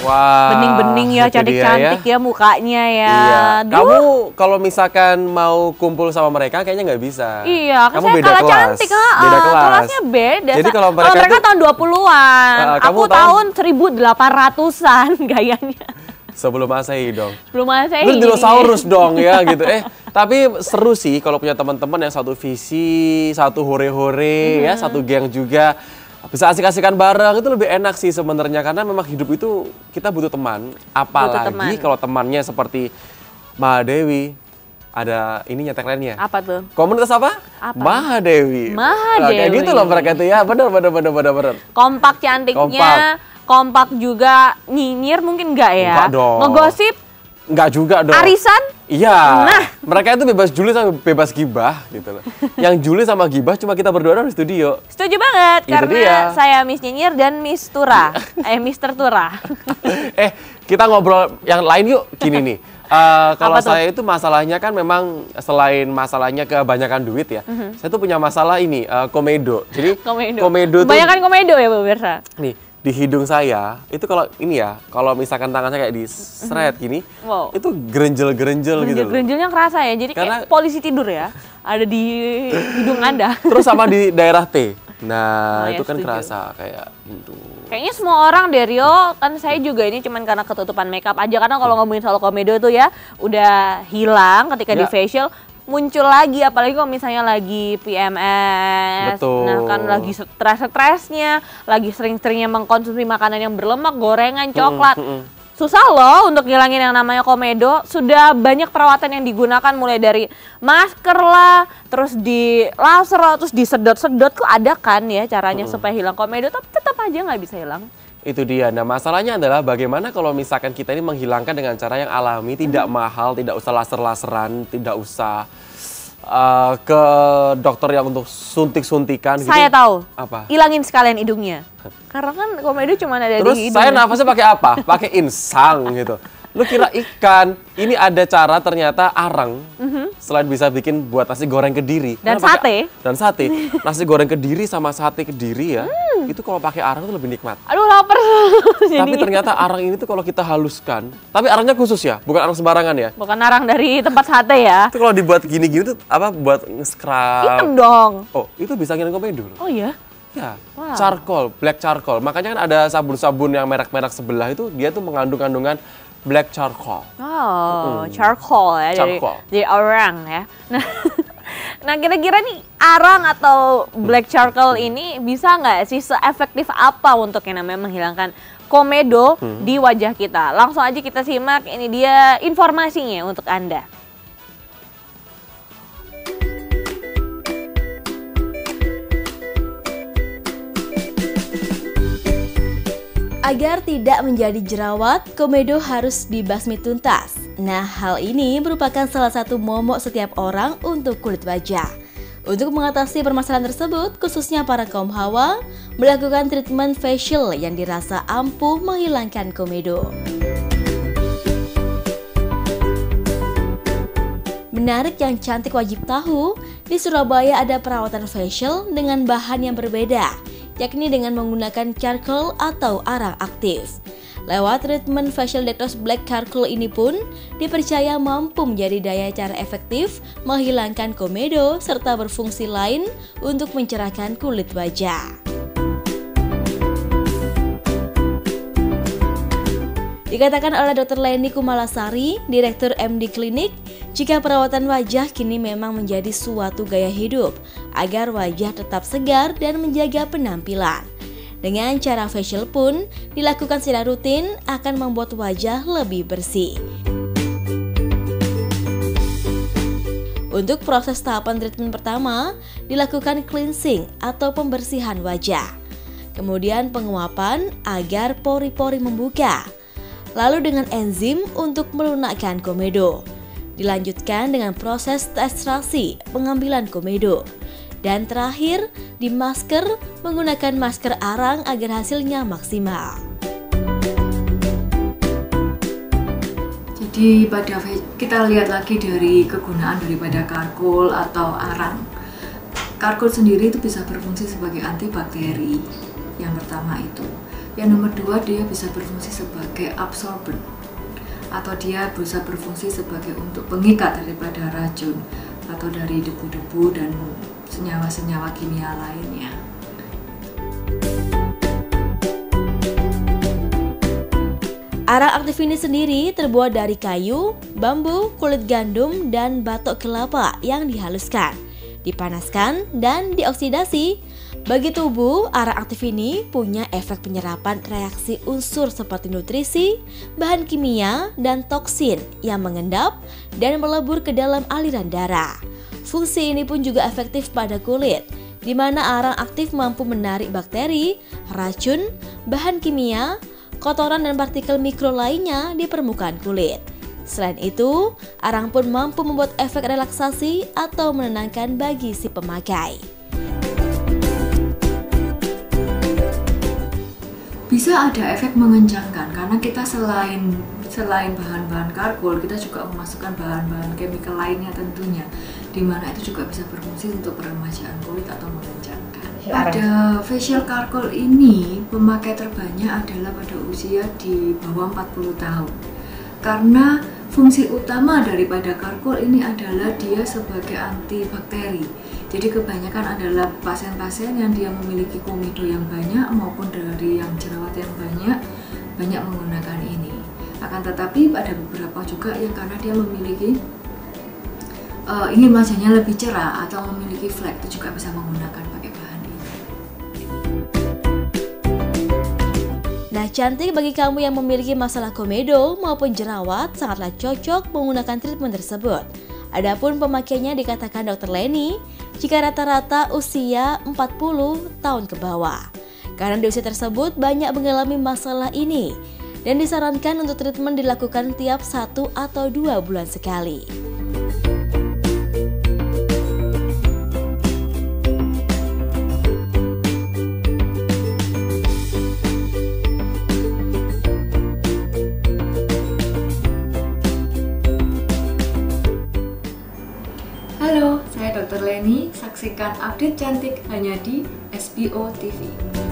Wah, bening-bening ya, cantik-cantik ya mukanya ya. Iya. Kamu kalau misalkan mau kumpul sama mereka kayaknya nggak bisa. Iya, kan kamu saya beda kalah kelas. cantik. Beda kelas. Kelasnya beda. Jadi kalau mereka mereka tahun 20-an, kamu aku tahun 1800-an gayanya. Sebelum Masehi dong. Sebelum Masehi. Itu dinosaurus dong ya gitu. Tapi seru sih kalau punya teman-teman yang satu visi, satu hore-hore ya, satu geng juga. Bisa asik-asikan bareng, itu lebih enak sih sebenarnya, karena memang hidup itu kita butuh teman. Apalagi kalau temannya seperti Mahadewi. Ada ininya tagline-nya. Apa tuh? Komunitas apa? Mahadewi. Mahadewi. Nah, kayak gitu loh mereka itu ya. Benar. Kompak cantiknya. Kompak juga, nyinyir mungkin enggak ya? Enggak dong. Ngegosip? Enggak juga dong. Arisan? Iya. Nah. Mereka itu bebas julid sama bebas gibah gitu loh. Yang julid sama gibah cuma kita berdua di studio. Setuju banget, Itu karena dia. saya Miss Nyinyir dan Miss Tura. Mr. Tura. Kita ngobrol yang lain yuk. Gini nih. Kalau saya itu masalahnya kan memang selain masalahnya kebanyakan duit ya, saya tuh punya masalah ini, komedo. Jadi komedo tuh kebanyakan komedo ya pemirsa. nih di hidung saya itu kalau ini ya, kalau misalkan tangan saya kayak di seret gini, itu gerenjel-gerenjel gitu loh. Gerenjelnya kerasa ya, jadi kayak polisi tidur ya, ada di hidung Anda. Terus sama di daerah T. Nah, itu kan setuju. kerasa kayak gitu. Kayaknya semua orang deh Rio, kan saya juga ini cuman karena ketutupan makeup aja, karena kalau ngomongin soal komedo tuh ya udah hilang ketika di facial, muncul lagi, apalagi kalau misalnya lagi PMS. Betul. Nah kan lagi stres-stresnya, lagi sering-seringnya mengkonsumsi makanan yang berlemak, gorengan, coklat. Susah loh untuk ngilangin yang namanya komedo. Sudah banyak perawatan yang digunakan, mulai dari masker lah, terus di laser lah, terus disedot-sedot tuh ada kan ya caranya supaya hilang komedo, tapi tetap aja nggak bisa hilang. Itu dia. Nah, masalahnya adalah bagaimana kalau misalkan kita ini menghilangkan dengan cara yang alami, tidak mahal, tidak usah laser-laseran, tidak usah ke dokter yang untuk suntik-suntikan gitu. Saya tahu. Apa? Hilangin sekalian hidungnya. Karena kan komedo cuma ada Terus di hidung. saya nafasnya pakai apa? Pakai insang gitu. Lu kira ikan, ini ada cara ternyata arang, selain bisa bikin buat nasi goreng Kediri. Dan sate. Dan sate. Nasi goreng Kediri sama sate Kediri ya, itu kalau pakai arang itu lebih nikmat. Aduh lapar. Tapi ternyata arang ini tuh kalau kita haluskan, tapi arangnya khusus ya, bukan arang sembarangan ya. Bukan arang dari tempat sate ya. Itu kalau dibuat gini-gini tuh apa, buat nge-scrub. Hitam dong. Oh, itu bisa ngilangin komedo loh. Oh iya? Ya, charcoal, black charcoal. Makanya kan ada sabun-sabun yang merek-merek sebelah itu, dia tuh mengandung kandungan black charcoal. Oh, charcoal ya, Charcoal. dari orang ya. Nah, kira-kira nih arang atau black charcoal ini bisa nggak sih seefektif apa untuk yang namanya menghilangkan komedo di wajah kita? Langsung aja kita simak, ini dia informasinya untuk Anda. Agar tidak menjadi jerawat, komedo harus dibasmi tuntas. Nah, hal ini merupakan salah satu momok setiap orang untuk kulit wajah. Untuk mengatasi permasalahan tersebut, khususnya para kaum hawa, melakukan treatment facial yang dirasa ampuh menghilangkan komedo. Menarik yang cantik wajib tahu, di Surabaya ada perawatan facial dengan bahan yang berbeda, yakni dengan menggunakan charcoal atau arang aktif. Lewat treatment facial detox black charcoal ini pun dipercaya mampu menjadi daya cara efektif menghilangkan komedo serta berfungsi lain untuk mencerahkan kulit wajah. Dikatakan oleh Dr. Leni Kumalasari, Direktur MD Klinik, jika perawatan wajah kini memang menjadi suatu gaya hidup agar wajah tetap segar dan menjaga penampilan. Dengan cara facial pun dilakukan secara rutin akan membuat wajah lebih bersih. Untuk proses tahapan treatment pertama, dilakukan cleansing atau pembersihan wajah. Kemudian penguapan agar pori-pori membuka. Lalu dengan enzim untuk melunakkan komedo. Dilanjutkan dengan proses ekstraksi pengambilan komedo. Dan terakhir, di masker menggunakan masker arang agar hasilnya maksimal. Jadi kita lihat lagi dari kegunaan daripada charcoal atau arang. Charcoal sendiri itu bisa berfungsi sebagai antibakteri. Yang pertama itu. Yang nomor 2, dia bisa berfungsi sebagai absorber atau dia bisa berfungsi sebagai untuk pengikat daripada racun atau dari debu-debu dan senyawa-senyawa kimia lainnya. Arang aktif ini sendiri terbuat dari kayu, bambu, kulit gandum, dan batok kelapa yang dihaluskan, dipanaskan, dan dioksidasi. Bagi tubuh, arang aktif ini punya efek penyerapan reaksi unsur seperti nutrisi, bahan kimia, dan toksin yang mengendap dan melebur ke dalam aliran darah. Fungsi ini pun juga efektif pada kulit, di mana arang aktif mampu menarik bakteri, racun, bahan kimia, kotoran dan partikel mikro lainnya di permukaan kulit. Selain itu, arang pun mampu membuat efek relaksasi atau menenangkan bagi si pemakai. Bisa ada efek mengencangkan karena kita selain bahan-bahan karkol, kita juga memasukkan bahan-bahan chemical lainnya tentunya, di mana itu juga bisa berfungsi untuk peremajaan kulit atau mengencangkan. Pada facial charcoal ini, pemakai terbanyak adalah pada usia di bawah 40 tahun. Karena fungsi utama daripada charcoal ini adalah dia sebagai antibakteri. Jadi kebanyakan adalah pasien-pasien yang dia memiliki komedo yang banyak maupun dari yang jerawat yang banyak menggunakan ini. Akan tetapi ada beberapa juga yang karena dia memiliki ingin wajahnya lebih cerah atau memiliki flek, itu juga bisa menggunakan pakai bahan ini. Nah, cantik bagi kamu yang memiliki masalah komedo maupun jerawat sangatlah cocok menggunakan treatment tersebut. Adapun pemakainya dikatakan Dr. Leni jika rata-rata usia 40 tahun ke bawah. Karena di usia tersebut banyak mengalami masalah ini dan disarankan untuk treatment dilakukan tiap 1 atau 2 bulan sekali. Halo, saya Dr. Leni. Saksikan update cantik hanya di SBO TV.